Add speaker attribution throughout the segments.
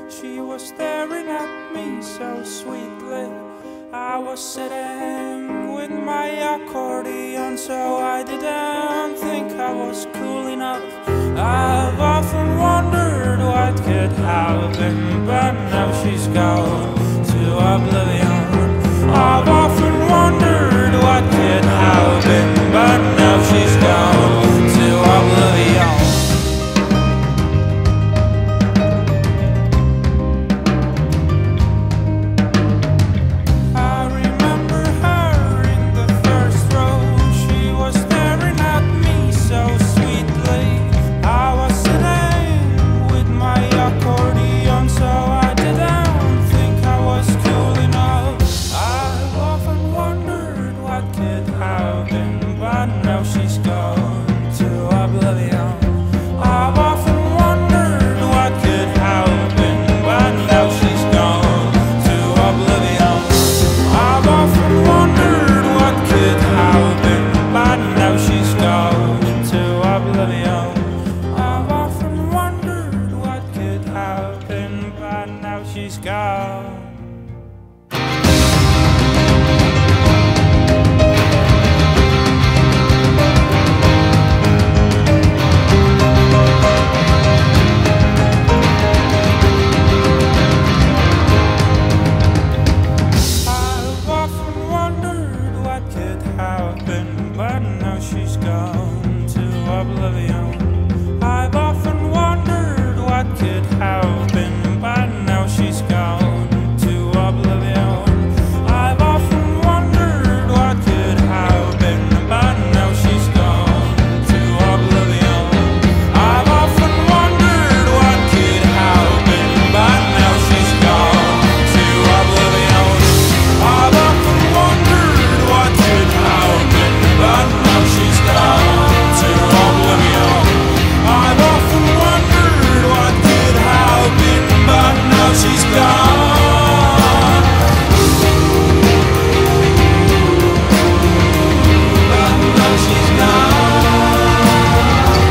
Speaker 1: She was staring at me so sweetly. I was sitting with my accordion, so I didn't think I was cool enough. I've often wondered what could have been, but now she's gone to oblivion. I've often wondered what could have been, but now she's gone to oblivion. Now she's gone to oblivion. I've often wondered what could have been, but now she's gone to oblivion. I've often wondered what could have been, but now she's gone to oblivion. I've often wondered what could have been, but now she's gone. But now she's gone to oblivion. I've often wondered what could have been, but now she's gone to oblivion. I've often wondered what could have been, but now she's gone to oblivion. I've often wondered what could have been, but now she's gone to oblivion. I've often wondered what could have been, but now she's gone to oblivion. I've often wondered what could have been, but now she's gone. But now she's gone.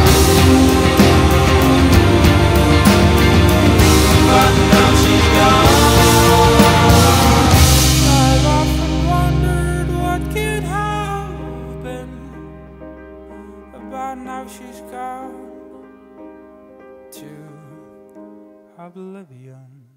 Speaker 1: But now she's gone. I've often wondered what could have been, but now she's gone to oblivion.